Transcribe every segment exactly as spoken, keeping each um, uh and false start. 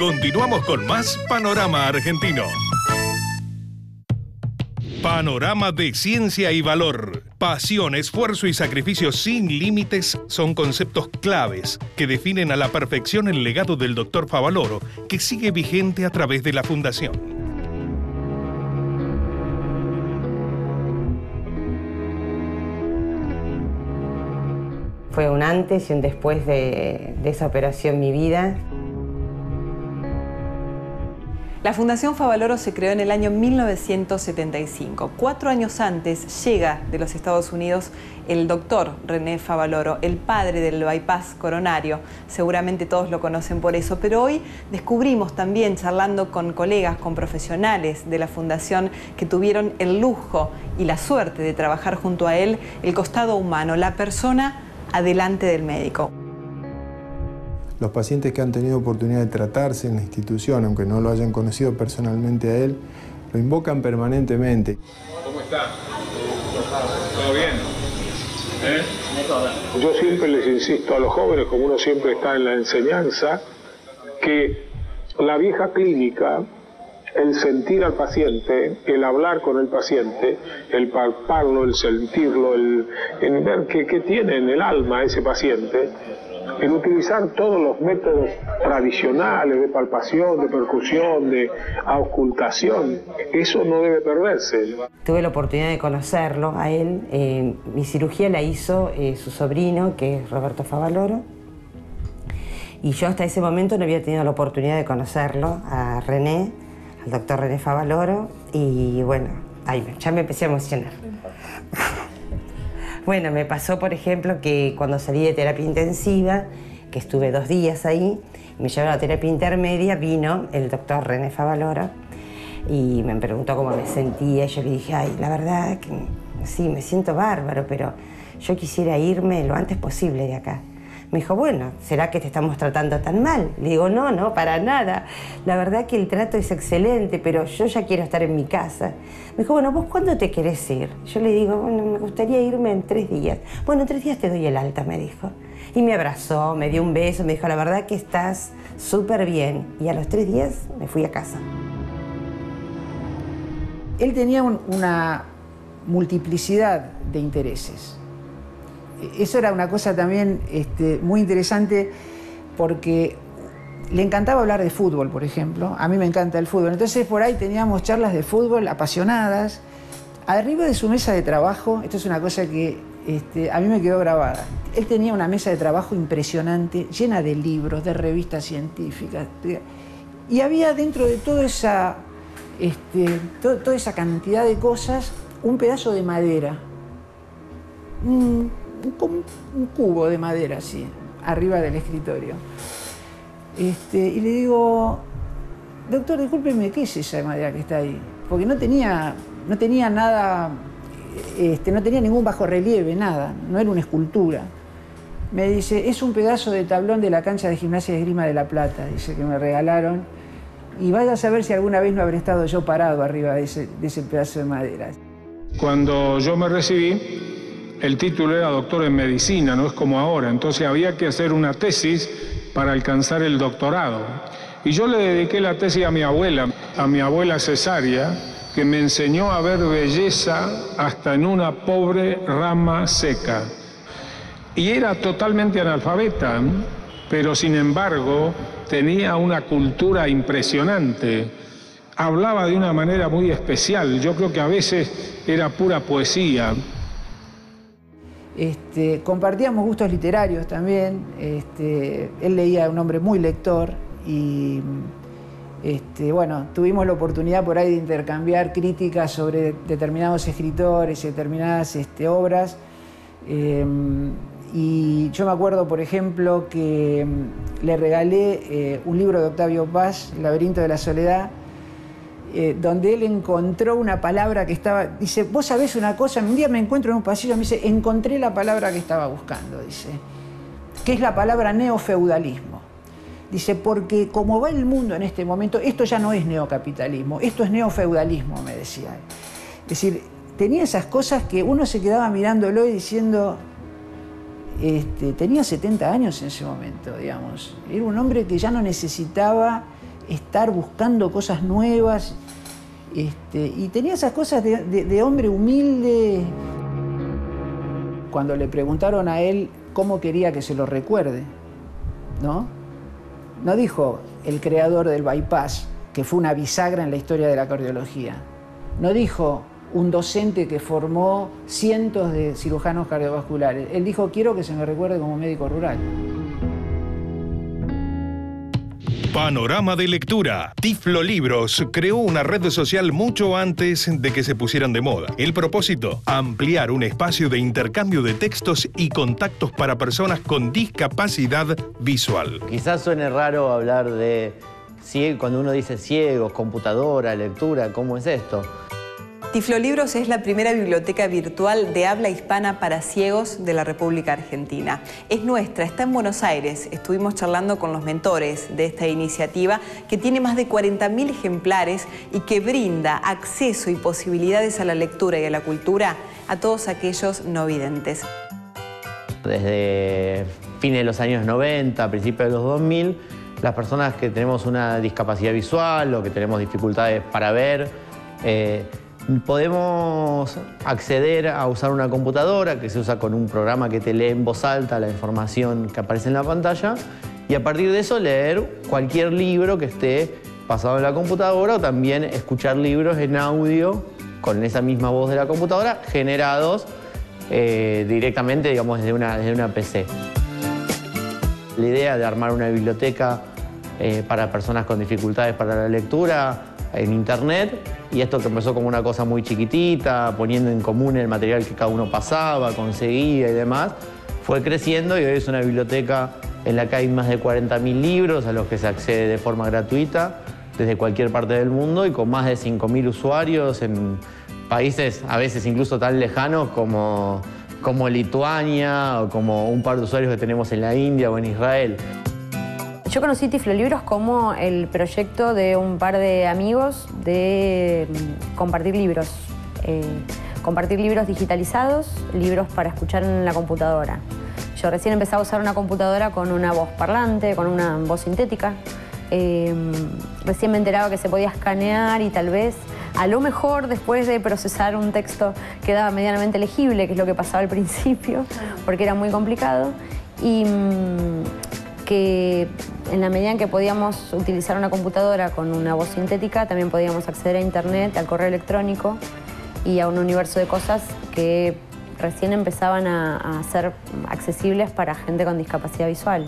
Continuamos con más Panorama Argentino. Panorama de ciencia y valor. Pasión, esfuerzo y sacrificio sin límites son conceptos claves que definen a la perfección el legado del doctor Favaloro, que sigue vigente a través de la Fundación. Fue un antes y un después de, de esa operación en mi vida. La Fundación Favaloro se creó en el año mil novecientos setenta y cinco. Cuatro años antes llega de los Estados Unidos el doctor René Favaloro, el padre del bypass coronario. Seguramente todos lo conocen por eso, pero hoy descubrimos también, charlando con colegas, con profesionales de la Fundación que tuvieron el lujo y la suerte de trabajar junto a él, el costado humano, la persona adelante del médico. Los pacientes que han tenido oportunidad de tratarse en la institución, aunque no lo hayan conocido personalmente a él, lo invocan permanentemente. ¿Cómo está? ¿Todo bien? ¿Eh? Yo siempre les insisto a los jóvenes, como uno siempre está en la enseñanza, que la vieja clínica, el sentir al paciente, el hablar con el paciente, el palparlo, el sentirlo, el, el ver qué, qué tiene en el alma ese paciente, en utilizar todos los métodos tradicionales de palpación, de percusión, de auscultación, eso no debe perderse. Tuve la oportunidad de conocerlo a él. Eh, mi cirugía la hizo eh, su sobrino, que es Roberto Favaloro. Y yo hasta ese momento no había tenido la oportunidad de conocerlo, a René, al doctor René Favaloro. Y bueno, ahí ya me empecé a emocionar. Bueno, me pasó, por ejemplo, que cuando salí de terapia intensiva, que estuve dos días ahí, me llevaron a terapia intermedia, vino el doctor René Favaloro y me preguntó cómo me sentía. Yo le dije, ay, la verdad que sí, me siento bárbaro, pero yo quisiera irme lo antes posible de acá. Me dijo, bueno, ¿será que te estamos tratando tan mal? Le digo, no, no, para nada. La verdad que el trato es excelente, pero yo ya quiero estar en mi casa. Me dijo, bueno, ¿vos cuándo te querés ir? Yo le digo, bueno, me gustaría irme en tres días. Bueno, en tres días te doy el alta, me dijo. Y me abrazó, me dio un beso, me dijo, la verdad que estás súper bien. Y a los tres días me fui a casa. Él tenía un, una multiplicidad de intereses. Eso era una cosa también este, muy interesante porque le encantaba hablar de fútbol, por ejemplo. A mí me encanta el fútbol. Entonces por ahí teníamos charlas de fútbol apasionadas. Arriba de su mesa de trabajo, esto es una cosa que este, a mí me quedó grabada. Él tenía una mesa de trabajo impresionante, llena de libros, de revistas científicas. Y había dentro de toda esa, este, to, toda esa cantidad de cosas un pedazo de madera. Un, Un, un cubo de madera así, arriba del escritorio. Este, y le digo, doctor, discúlpeme, ¿qué es esa madera que está ahí? Porque no tenía, no tenía nada, este, no tenía ningún bajorrelieve, nada, no era una escultura. Me dice, es un pedazo de tablón de la cancha de Gimnasia de Esgrima de La Plata, dice, que me regalaron. Y vaya a saber si alguna vez no habré estado yo parado arriba de ese, de ese pedazo de madera. Cuando yo me recibí, el título era doctor en medicina, no es como ahora, entonces había que hacer una tesis para alcanzar el doctorado. Y yo le dediqué la tesis a mi abuela, a mi abuela Cesárea, que me enseñó a ver belleza hasta en una pobre rama seca. Y era totalmente analfabeta, pero sin embargo tenía una cultura impresionante. Hablaba de una manera muy especial, yo creo que a veces era pura poesía. Este, compartíamos gustos literarios también. Este, él leía, un hombre muy lector, y este, bueno, tuvimos la oportunidad por ahí de intercambiar críticas sobre determinados escritores y determinadas este, obras. Eh, y yo me acuerdo, por ejemplo, que le regalé eh, un libro de Octavio Paz, El laberinto de la soledad, Eh, donde él encontró una palabra que estaba... Dice, vos sabés una cosa, un día me encuentro en un pasillo, me dice, encontré la palabra que estaba buscando, dice, que es la palabra neofeudalismo. Dice, porque como va el mundo en este momento, esto ya no es neocapitalismo, esto es neofeudalismo, me decía. Es decir, tenía esas cosas que uno se quedaba mirándolo y diciendo... Este, tenía setenta años en ese momento, digamos. Era un hombre que ya no necesitaba estar buscando cosas nuevas. Este, y tenía esas cosas de, de, de hombre humilde. Cuando le preguntaron a él cómo quería que se lo recuerde, ¿no? No dijo el creador del bypass, que fue una bisagra en la historia de la cardiología. No dijo un docente que formó cientos de cirujanos cardiovasculares. Él dijo, quiero que se me recuerde como médico rural. Panorama de lectura. Tiflo Libros creó una red social mucho antes de que se pusieran de moda. El propósito, ampliar un espacio de intercambio de textos y contactos para personas con discapacidad visual. Quizás suene raro hablar de ciegos, cuando uno dice ciegos, computadora, lectura, ¿cómo es esto? Tiflo Libros es la primera biblioteca virtual de habla hispana para ciegos de la República Argentina. Es nuestra, está en Buenos Aires. Estuvimos charlando con los mentores de esta iniciativa que tiene más de cuarenta mil ejemplares y que brinda acceso y posibilidades a la lectura y a la cultura a todos aquellos no videntes. Desde fines de los años noventa, principios de los dos mil, las personas que tenemos una discapacidad visual o que tenemos dificultades para ver, eh, podemos acceder a usar una computadora que se usa con un programa que te lee en voz alta la información que aparece en la pantalla y a partir de eso leer cualquier libro que esté pasado en la computadora o también escuchar libros en audio con esa misma voz de la computadora generados eh, directamente, digamos, desde una, desde una P C. La idea de armar una biblioteca eh, para personas con dificultades para la lectura en internet, y esto que empezó como una cosa muy chiquitita, poniendo en común el material que cada uno pasaba, conseguía y demás, fue creciendo y hoy es una biblioteca en la que hay más de cuarenta mil libros a los que se accede de forma gratuita desde cualquier parte del mundo y con más de cinco mil usuarios en países a veces incluso tan lejanos como, como Lituania o como un par de usuarios que tenemos en la India o en Israel. Yo conocí Tiflo Libros como el proyecto de un par de amigos de compartir libros. Eh, compartir libros digitalizados, libros para escuchar en la computadora. Yo recién empezaba a usar una computadora con una voz parlante, con una voz sintética. Eh, recién me enteraba que se podía escanear y tal vez, a lo mejor, después de procesar un texto quedaba medianamente legible, que es lo que pasaba al principio, porque era muy complicado. Y que en la medida en que podíamos utilizar una computadora con una voz sintética, también podíamos acceder a internet, al correo electrónico y a un universo de cosas que recién empezaban a, a ser accesibles para gente con discapacidad visual.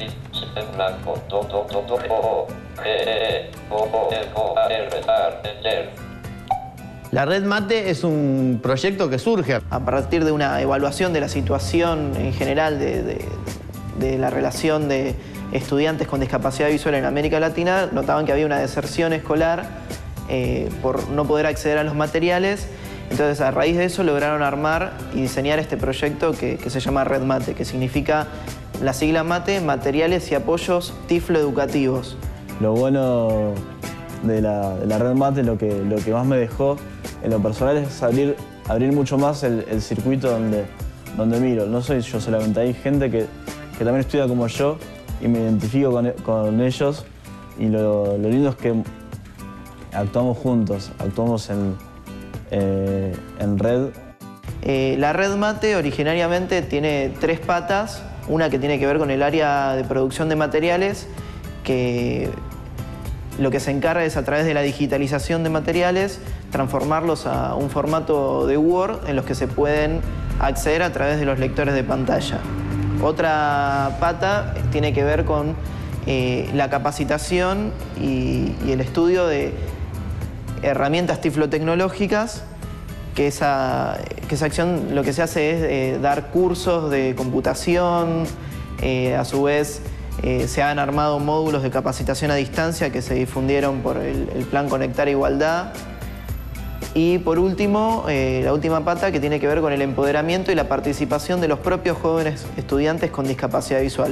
La Red Mate es un proyecto que surge a partir de una evaluación de la situación en general de, de, de la relación de estudiantes con discapacidad visual en América Latina. Notaban que había una deserción escolar eh, por no poder acceder a los materiales. Entonces, a raíz de eso, lograron armar y diseñar este proyecto que, que se llama Red Mate, que significa la sigla MATE, Materiales y Apoyos Tiflo Educativos. Lo bueno de la, de la Red Mate, lo que, lo que más me dejó en lo personal es abrir, abrir mucho más el, el circuito donde, donde miro. No soy yo solamente, hay gente que, que también estudia como yo y me identifico con, con ellos. Y lo, lo lindo es que actuamos juntos, actuamos en, eh, en red. Eh, la Red Mate originariamente tiene tres patas. Una que tiene que ver con el área de producción de materiales, que lo que se encarga es, a través de la digitalización de materiales, transformarlos a un formato de Word en los que se pueden acceder a través de los lectores de pantalla. Otra pata tiene que ver con eh, la capacitación y, y el estudio de herramientas tiflotecnológicas, que esa, que esa acción lo que se hace es eh, dar cursos de computación, eh, a su vez eh, se han armado módulos de capacitación a distancia que se difundieron por el, el Plan Conectar Igualdad. Y por último, eh, la última pata, que tiene que ver con el empoderamiento y la participación de los propios jóvenes estudiantes con discapacidad visual.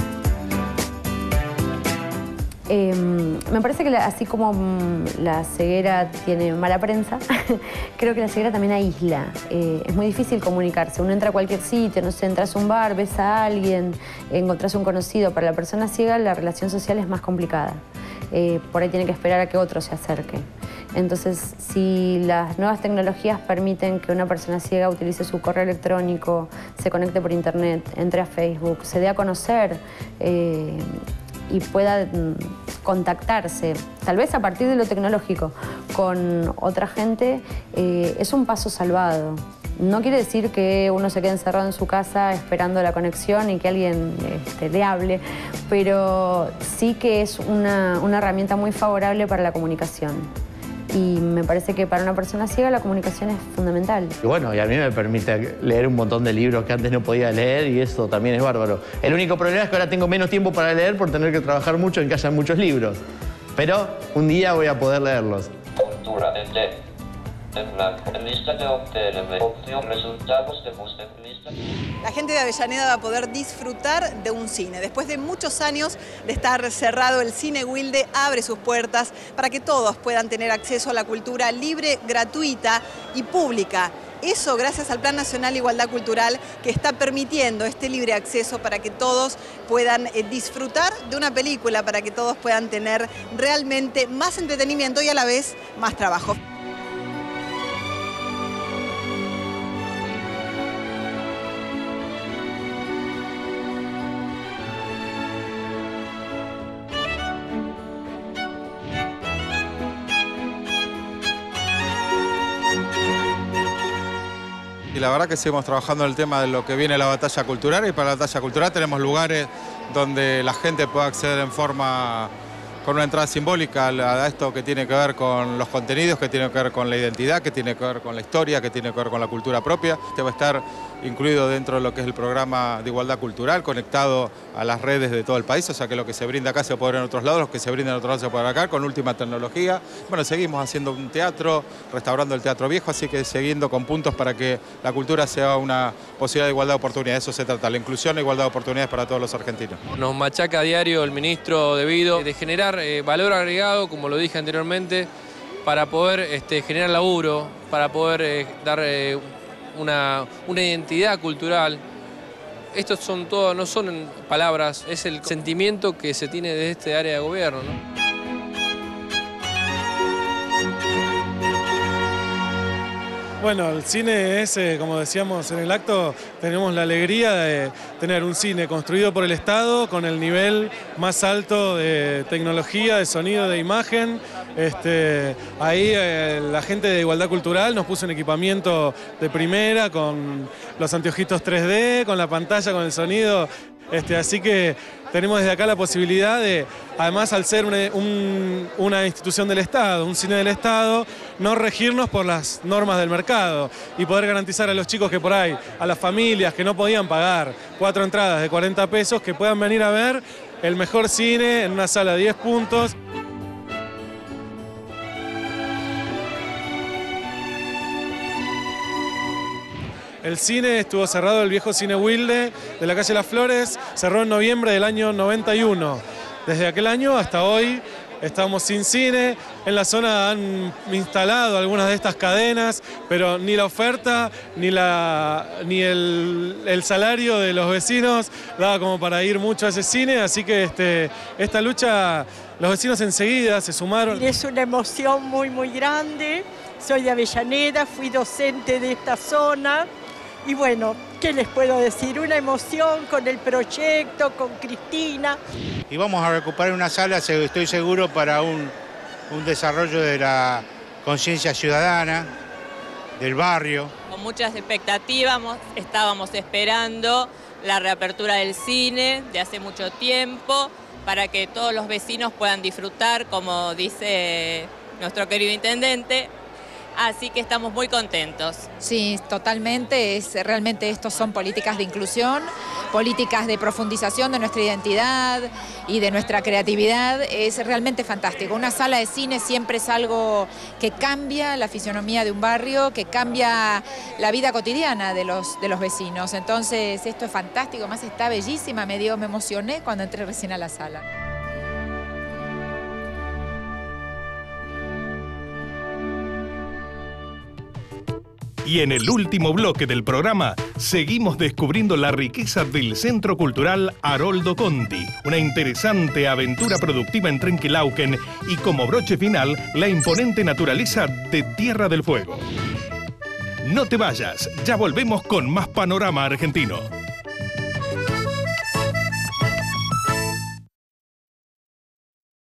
Eh, me parece que la, así como mm, la ceguera tiene mala prensa, creo que la ceguera también aísla. Eh, es muy difícil comunicarse. Uno entra a cualquier sitio, no sé, entras a un bar, ves a alguien, encontrás un conocido. Para la persona ciega la relación social es más complicada. eh, por ahí tiene que esperar a que otro se acerque. Entonces, si las nuevas tecnologías permiten que una persona ciega utilice su correo electrónico, se conecte por internet, entre a Facebook, se dé a conocer eh, y pueda mm, contactarse, tal vez a partir de lo tecnológico, con otra gente, eh, es un paso salvado. No quiere decir que uno se quede encerrado en su casa esperando la conexión y que alguien este, le hable, pero sí que es una, una herramienta muy favorable para la comunicación. Y me parece que para una persona ciega la comunicación es fundamental. Y bueno, y a mí me permite leer un montón de libros que antes no podía leer y eso también es bárbaro. El único problema es que ahora tengo menos tiempo para leer por tener que trabajar mucho en que haya muchos libros. Pero un día voy a poder leerlos. Cultura de en blanco. Lista de obtener opción resultados de búsqueda. La gente de Avellaneda va a poder disfrutar de un cine. Después de muchos años de estar cerrado, el Cine Wilde abre sus puertas para que todos puedan tener acceso a la cultura libre, gratuita y pública. Eso gracias al Plan Nacional de Igualdad Cultural, que está permitiendo este libre acceso para que todos puedan eh, disfrutar de una película, para que todos puedan tener realmente más entretenimiento y a la vez más trabajo. Y la verdad que seguimos trabajando en el tema de lo que viene la batalla cultural, y para la batalla cultural tenemos lugares donde la gente pueda acceder en forma, con una entrada simbólica a esto que tiene que ver con los contenidos, que tiene que ver con la identidad, que tiene que ver con la historia, que tiene que ver con la cultura propia. Este va a estar incluido dentro de lo que es el programa de igualdad cultural, conectado a las redes de todo el país, o sea que lo que se brinda acá se puede ver en otros lados, lo que se brinda en otros lados se puede ver acá, con última tecnología. Bueno, seguimos haciendo un teatro, restaurando el teatro viejo, así que siguiendo con puntos para que la cultura sea una posibilidad de igualdad de oportunidades. Eso se trata, la inclusión e igualdad de oportunidades para todos los argentinos. Nos machaca a diario el ministro debido de generar eh, valor agregado, como lo dije anteriormente, para poder este, generar laburo, para poder eh, dar eh, una, una identidad cultural. Estos son todo, no son palabras, es el sentimiento que se tiene de este área de gobierno, ¿no? Bueno, el cine es, eh, como decíamos en el acto, tenemos la alegría de tener un cine construido por el Estado con el nivel más alto de tecnología, de sonido, de imagen. Este, ahí eh, la gente de Igualdad Cultural nos puso un equipamiento de primera con los anteojitos tres D, con la pantalla, con el sonido. Este, así que tenemos desde acá la posibilidad de, además al ser una, un, una institución del Estado, un cine del Estado, no regirnos por las normas del mercado y poder garantizar a los chicos que por ahí, a las familias que no podían pagar cuatro entradas de cuarenta pesos, que puedan venir a ver el mejor cine en una sala de diez puntos. El cine estuvo cerrado, el viejo Cine Wilde de la calle Las Flores, cerró en noviembre del año noventa y uno. Desde aquel año hasta hoy estamos sin cine. En la zona han instalado algunas de estas cadenas, pero ni la oferta ni, la, ni el, el salario de los vecinos daba como para ir mucho a ese cine, así que este, esta lucha, los vecinos enseguida se sumaron. Es una emoción muy, muy grande. Soy de Avellaneda, fui docente de esta zona. Y bueno, ¿qué les puedo decir? Una emoción con el proyecto, con Cristina. Y vamos a recuperar una sala, estoy seguro, para un, un desarrollo de la conciencia ciudadana, del barrio. Con muchas expectativas estábamos esperando la reapertura del cine de hace mucho tiempo para que todos los vecinos puedan disfrutar, como dice nuestro querido intendente. Así que estamos muy contentos. Sí, totalmente. Es, realmente estos son políticas de inclusión, políticas de profundización de nuestra identidad y de nuestra creatividad. Es realmente fantástico. Una sala de cine siempre es algo que cambia la fisonomía de un barrio, que cambia la vida cotidiana de los, de los vecinos. Entonces esto es fantástico, además está bellísima. Me dio, me emocioné cuando entré recién a la sala. Y en el último bloque del programa, seguimos descubriendo la riqueza del Centro Cultural Haroldo Conti, una interesante aventura productiva en Trenquelauquen y como broche final, la imponente naturaleza de Tierra del Fuego. No te vayas, ya volvemos con más Panorama Argentino.